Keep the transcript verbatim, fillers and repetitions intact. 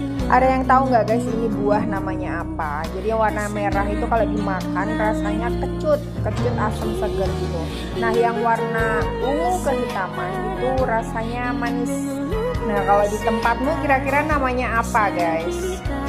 Ada yang tahu nggak guys ini buah namanya apa? Jadi yang warna merah itu kalau dimakan rasanya kecut, kecut asam segar gitu. Nah yang warna ungu kehitaman itu rasanya manis. Nah kalau di tempatmu kira-kira namanya apa guys?